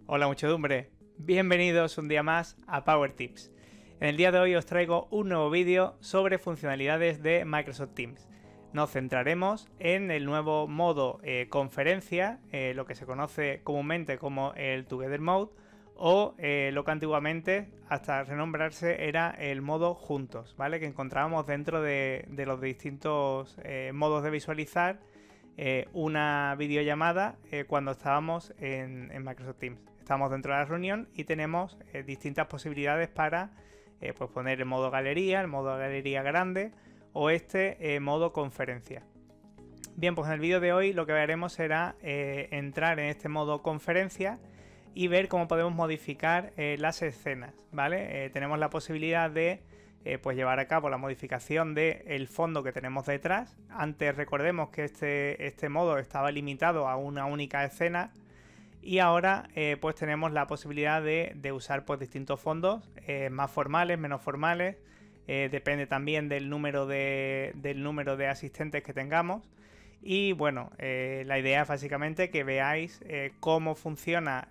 Hola muchedumbre, bienvenidos un día más a Power Tips. En el día de hoy os traigo un nuevo vídeo sobre funcionalidades de Microsoft Teams. Nos centraremos en el nuevo modo conferencia, lo que se conoce comúnmente como el Together Mode, o lo que antiguamente, hasta renombrarse, era el modo juntos, ¿vale? Que encontrábamos dentro de los distintos modos de visualizar una videollamada cuando estábamos en Microsoft Teams. Estamos dentro de la reunión y tenemos distintas posibilidades para pues poner el modo galería grande o modo conferencia. Bien, pues en el vídeo de hoy lo que veremos será entrar en este modo conferencia y ver cómo podemos modificar las escenas, ¿vale? Tenemos la posibilidad de pues llevar a cabo la modificación del fondo que tenemos detrás. Antes recordemos que este modo estaba limitado a una única escena y ahora pues tenemos la posibilidad de usar pues distintos fondos, más formales, menos formales, depende también del número de asistentes que tengamos. Y bueno, la idea es básicamente que veáis cómo funciona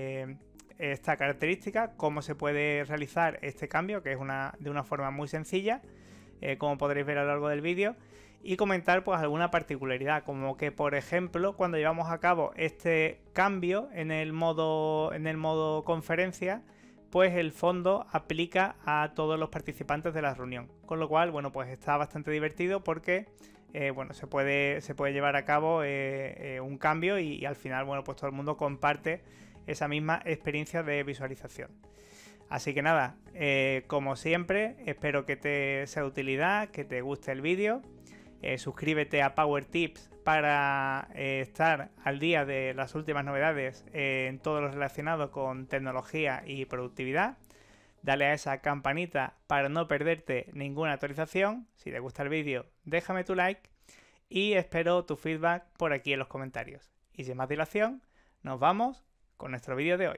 esta característica, cómo se puede realizar este cambio, que es de una forma muy sencilla, como podréis ver a lo largo del vídeo, y comentar pues alguna particularidad, como que por ejemplo cuando llevamos a cabo este cambio en el modo conferencia, pues el fondo aplica a todos los participantes de la reunión, con lo cual bueno, pues está bastante divertido porque bueno, se puede llevar a cabo un cambio y al final bueno, pues todo el mundo comparte esa misma experiencia de visualización. Así que nada, como siempre, espero que te sea de utilidad, que te guste el vídeo. Suscríbete a Power Tips para estar al día de las últimas novedades en todo lo relacionado con tecnología y productividad. Dale a esa campanita para no perderte ninguna actualización. Si te gusta el vídeo, déjame tu like y espero tu feedback por aquí en los comentarios. Y sin más dilación, nos vamos con nuestro vídeo de hoy.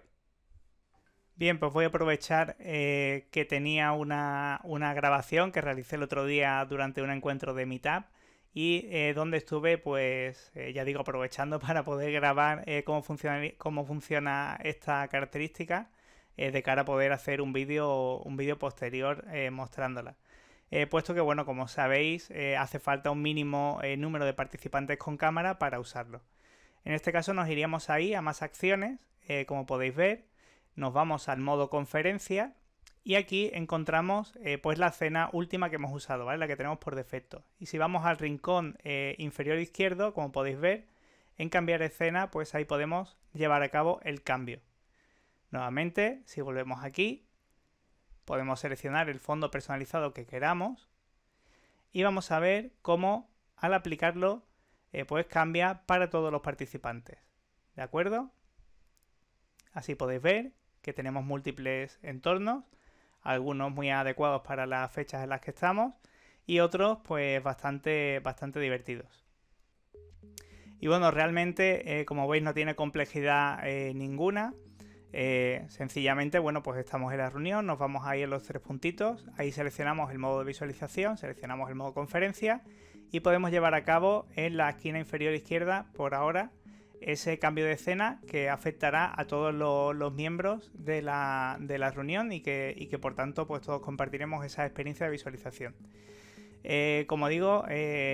Bien, pues voy a aprovechar que tenía una grabación que realicé el otro día durante un encuentro de Meetup y donde estuve, pues ya digo, aprovechando para poder grabar cómo funciona esta característica de cara a poder hacer un vídeo posterior mostrándola. Puesto que, bueno, como sabéis, hace falta un mínimo número de participantes con cámara para usarlo. En este caso nos iríamos ahí a más acciones, como podéis ver. Nos vamos al modo conferencia y aquí encontramos pues la escena última que hemos usado, ¿vale? La que tenemos por defecto. Y si vamos al rincón inferior izquierdo, como podéis ver, en cambiar escena, pues ahí podemos llevar a cabo el cambio. Nuevamente, si volvemos aquí, podemos seleccionar el fondo personalizado que queramos y vamos a ver cómo al aplicarlo pues cambia para todos los participantes. ¿De acuerdo? Así podéis ver que tenemos múltiples entornos, algunos muy adecuados para las fechas en las que estamos y otros pues bastante divertidos. Y bueno, realmente como veis no tiene complejidad ninguna. Sencillamente, bueno, pues estamos en la reunión, nos vamos ahí en los tres puntitos, ahí seleccionamos el modo de visualización, seleccionamos el modo conferencia y podemos llevar a cabo en la esquina inferior izquierda, por ahora, ese cambio de escena que afectará a todos los miembros de la reunión y que por tanto pues todos compartiremos esa experiencia de visualización. Como digo,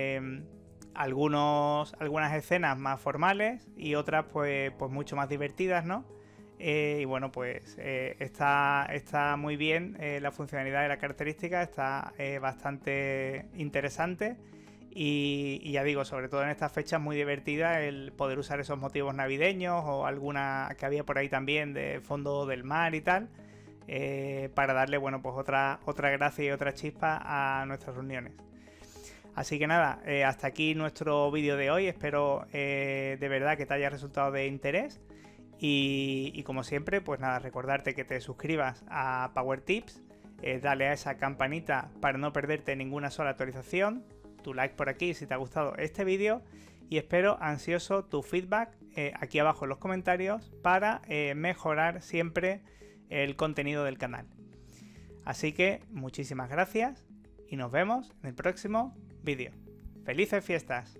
algunas escenas más formales y otras pues mucho más divertidas, ¿no? Y bueno, pues está muy bien la funcionalidad de la característica, está bastante interesante y ya digo, sobre todo en estas fechas muy divertida el poder usar esos motivos navideños o alguna que había por ahí también de fondo del mar y tal, para darle, bueno, pues otra gracia y otra chispa a nuestras reuniones. Así que nada, hasta aquí nuestro vídeo de hoy, espero de verdad que te haya resultado de interés. Y como siempre, pues nada, recordarte que te suscribas a Power Tips, dale a esa campanita para no perderte ninguna sola actualización, tu like por aquí si te ha gustado este vídeo y espero ansioso tu feedback aquí abajo en los comentarios para mejorar siempre el contenido del canal. Así que muchísimas gracias y nos vemos en el próximo vídeo. ¡Felices fiestas!